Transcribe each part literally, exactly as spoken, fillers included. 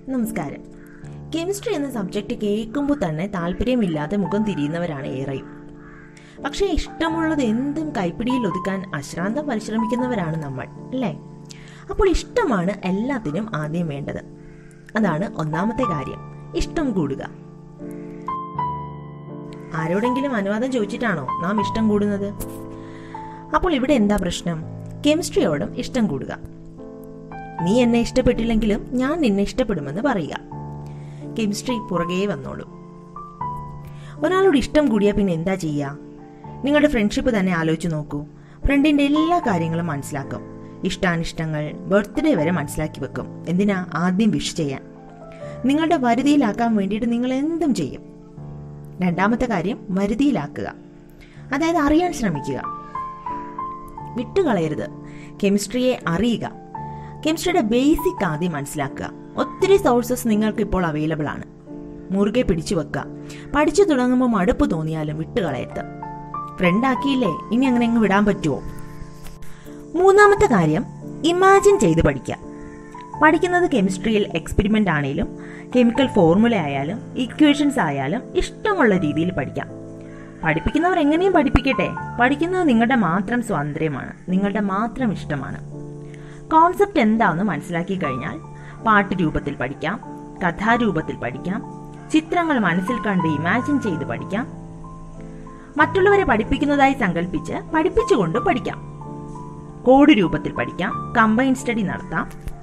നമസ്കാരം. കെമിസ്ട്രി എന്ന സബ്ജക്റ്റ് കേൾക്കുമ്പോൾ തന്നെ താല്പര്യമില്ലാതെ മുഖം തിരിയുന്നവരാണ് ഏറെയും. പക്ഷേ ഇഷ്ടമുള്ളത് എന്തും കൈപ്പിടിയിൽ ഒതുക്കാൻ അശ്രാന്തം പരിശ്രമിക്കുന്നവരാണ് നമ്മൾ, അല്ലേ? അപ്പോൾ ഇഷ്ടമാണ് എല്ലാത്തിനും ആദ്യം വേണ്ടത്. അതാണ് ഒന്നാമത്തെ കാര്യം, ഇഷ്ടം കൂടുക. ആരോടെങ്കിലും അനുവാദം ചോദിച്ചിട്ടാണോ നാം ഇഷ്ടം കൂടുന്നത്? അപ്പോൾ ഇവിടെ എന്താ പ്രശ്നം? കെമിസ്ട്രിയോടും ഇഷ്ടം കൂടുക. നീ എന്നെ ഇഷ്ടപ്പെട്ടില്ലെങ്കിലും ഞാൻ നിന്നെ ഇഷ്ടപ്പെടുമെന്ന് പറയുക. കെമിസ്ട്രി പുറകെ വന്നോളൂ. ഒരാളോട് ഇഷ്ടം കൂടിയാൽ പിന്നെ എന്താ ചെയ്യുക? നിങ്ങളുടെ ഫ്രണ്ട്ഷിപ്പ് തന്നെ ആലോചിച്ച് നോക്കൂ. ഫ്രണ്ടിന്റെ എല്ലാ കാര്യങ്ങളും മനസ്സിലാക്കും. ഇഷ്ടാനിഷ്ടങ്ങൾ, ബർത്ത്ഡേ വരെ മനസ്സിലാക്കി വെക്കും. എന്തിനാ? ആദ്യം വിഷ് ചെയ്യാൻ. നിങ്ങളുടെ വരുതിയിലാക്കാൻ വേണ്ടിയിട്ട് നിങ്ങൾ എന്തും ചെയ്യും. രണ്ടാമത്തെ കാര്യം, വരുതിയിലാക്കുക, അതായത് അറിയാൻ ശ്രമിക്കുക, വിട്ടുകളയരുത്. കെമിസ്ട്രിയെ അറിയുക. കെമിസ്ട്രിയുടെ ബേസിക് ആദ്യം മനസ്സിലാക്കുക. ഒത്തിരി സോഴ്സസ് നിങ്ങൾക്ക് ഇപ്പോൾ അവൈലബിൾ ആണ്. മുറുകെ പിടിച്ചു വെക്കുക. പഠിച്ചു തുടങ്ങുമ്പോൾ മടുപ്പ് തോന്നിയാലും വിട്ടുകളയരുത്. ഫ്രണ്ടാക്കിയില്ലേ, ഇനി അങ്ങനെ അങ്ങ് വിടാൻ പറ്റുമോ? മൂന്നാമത്തെ കാര്യം, ഇമാജിൻ ചെയ്ത് പഠിക്കുക. പഠിക്കുന്നത് കെമിസ്ട്രിയിൽ എക്സ്പെരിമെന്റ് ആണെങ്കിലും കെമിക്കൽ ഫോർമുല ആയാലും ഇക്വേഷൻസ് ആയാലും ഇഷ്ടമുള്ള രീതിയിൽ പഠിക്കാം. പഠിപ്പിക്കുന്നവർ എങ്ങനെയും പഠിപ്പിക്കട്ടെ. പഠിക്കുന്നത് നിങ്ങളുടെ മാത്രം സ്വാതന്ത്ര്യമാണ്, നിങ്ങളുടെ മാത്രം ഇഷ്ടമാണ്. കോൺസെപ്റ്റ് എന്താണെന്ന് മനസ്സിലാക്കി കഴിഞ്ഞാൽ പാട്ട് രൂപത്തിൽ പഠിക്കാം, കഥാരൂപത്തിൽ പഠിക്കാം, ചിത്രങ്ങൾ മനസ്സിൽ കണ്ട് ഇമാജിൻ ചെയ്ത് പഠിക്കാം, മറ്റുള്ളവരെ പഠിപ്പിക്കുന്നതായി സങ്കല്പിച്ച് പഠിപ്പിച്ചുകൊണ്ട് പഠിക്കാം, കോഡ് രൂപത്തിൽ പഠിക്കാം, കമ്പൈൻ സ്റ്റഡി നടത്താം.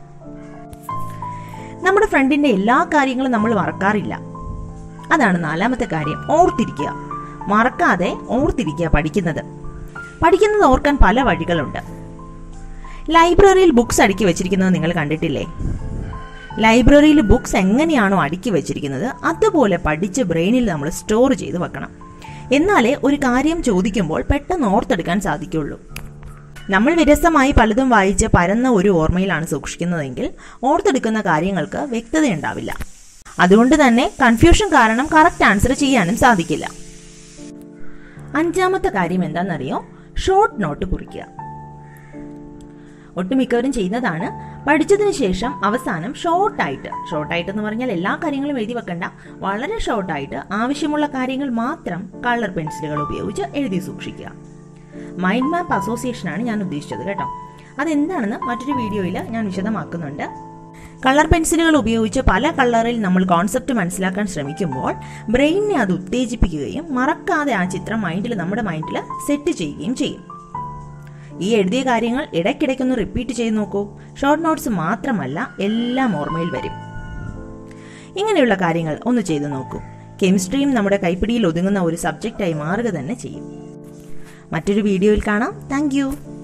നമ്മുടെ ഫ്രണ്ടിന്റെ എല്ലാ കാര്യങ്ങളും നമ്മൾ മറക്കാറില്ല. അതാണ് നാലാമത്തെ കാര്യം, ഓർത്തിരിക്കുക. മറക്കാതെ ഓർത്തിരിക്കുക പഠിക്കുന്നത്. പഠിക്കുന്നത് ഓർക്കാൻ പല വഴികളുണ്ട്. ലൈബ്രറിയിൽ ബുക്സ് അടുക്കി വെച്ചിരിക്കുന്നത് നിങ്ങൾ കണ്ടിട്ടില്ലേ? ലൈബ്രറിയിൽ ബുക്സ് എങ്ങനെയാണോ അടുക്കി വെച്ചിരിക്കുന്നത് അതുപോലെ പഠിച്ച് ബ്രെയിനിൽ നമ്മൾ സ്റ്റോർ ചെയ്ത് വെക്കണം. എന്നാലേ ഒരു കാര്യം ചോദിക്കുമ്പോൾ പെട്ടെന്ന് ഓർത്തെടുക്കാൻ സാധിക്കുള്ളൂ. നമ്മൾ വിരസമായി പലതും വായിച്ച് പരന്ന ഒരു ഓർമ്മയിലാണ് സൂക്ഷിക്കുന്നതെങ്കിൽ ഓർത്തെടുക്കുന്ന കാര്യങ്ങൾക്ക് വ്യക്തതയുണ്ടാവില്ല. അതുകൊണ്ട് തന്നെ കൺഫ്യൂഷൻ കാരണം കറക്റ്റ് ആൻസർ ചെയ്യാനും സാധിക്കില്ല. അഞ്ചാമത്തെ കാര്യം എന്താണെന്നറിയോ? Short note കുറിക്കുക. ഒട്ടുമിക്കവരും ചെയ്യുന്നതാണ്. പഠിച്ചതിന് ശേഷം അവസാനം ഷോർട്ടായിട്ട്, ഷോർട്ടായിട്ട് എന്ന് പറഞ്ഞാൽ എല്ലാ കാര്യങ്ങളും എഴുതി വെക്കണ്ട, വളരെ ഷോർട്ടായിട്ട് ആവശ്യമുള്ള കാര്യങ്ങൾ മാത്രം കളർ പെൻസിലുകൾ ഉപയോഗിച്ച് എഴുതി സൂക്ഷിക്കുക. മൈൻഡ് മാപ്പ് അസോസിയേഷൻ ആണ് ഞാൻ ഉദ്ദേശിച്ചത് കേട്ടോ. അതെന്താണെന്ന് മറ്റൊരു വീഡിയോയിൽ ഞാൻ വിശദമാക്കുന്നുണ്ട്. കളർ പെൻസിലുകൾ ഉപയോഗിച്ച് പല കളറിൽ നമ്മൾ കോൺസെപ്റ്റ് മനസ്സിലാക്കാൻ ശ്രമിക്കുമ്പോൾ ബ്രെയിനിനെ അത് ഉത്തേജിപ്പിക്കുകയും മറക്കാതെ ആ ചിത്രം മൈൻഡിൽ നമ്മുടെ മൈൻഡിൽ സെറ്റ് ചെയ്യുകയും ചെയ്യും. ഈ എഴുതിയ കാര്യങ്ങൾ ഇടയ്ക്കിടയ്ക്കൊന്ന് റിപ്പീറ്റ് ചെയ്ത് നോക്കൂ. ഷോർട്ട് നോട്ട്സ് മാത്രമല്ല, എല്ലാം ഓർമ്മയിൽ വരും. ഇങ്ങനെയുള്ള കാര്യങ്ങൾ ഒന്ന് ചെയ്തു നോക്കൂ. കെമിസ്ട്രിയും നമ്മുടെ കൈപ്പിടിയിൽ ഒതുങ്ങുന്ന ഒരു സബ്ജക്റ്റായി മാറുക തന്നെ ചെയ്യും. മറ്റൊരു വീഡിയോയിൽ കാണാം. Thank U.